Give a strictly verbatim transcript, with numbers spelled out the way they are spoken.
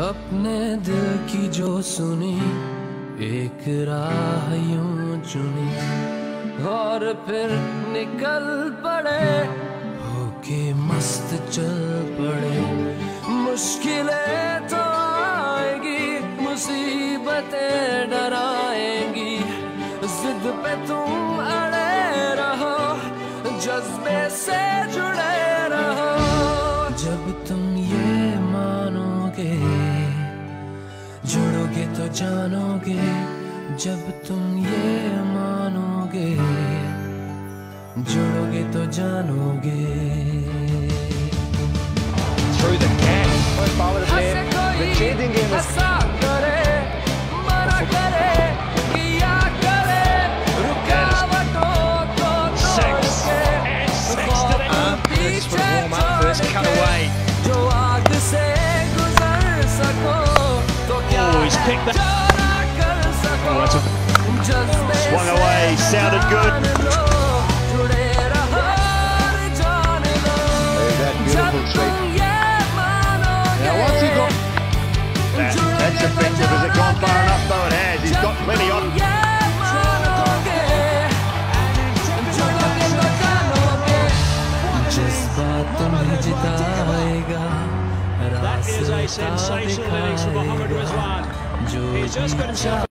अपने दिल की जो सुनी एक राह यूं चुनी और फिर निकल पड़े होके मस्त चल पड़े। मुश्किलें तो आएगी, मुसीबतें डराएंगी, जिद पे तुम अड़े रहो, जज्बे से जुड़े रहो। जब तुम ये मानोगे जुड़ोगे तो जानोगे, जब तुम ये मानोगे जुड़ोगे तो जानोगे। Through the gap, first ball is there, the changing game is six and six to the armpits for the warm-up, first cut away. Oh, he's picked that. Oh, that's a swung away, sounded good. There's that beautiful sweep. Now what's he got? That, that's effective. Has it gone far enough? Though it has. He's got plenty on. That is a sensational innings for Mohammad Rizwan. He's just got himself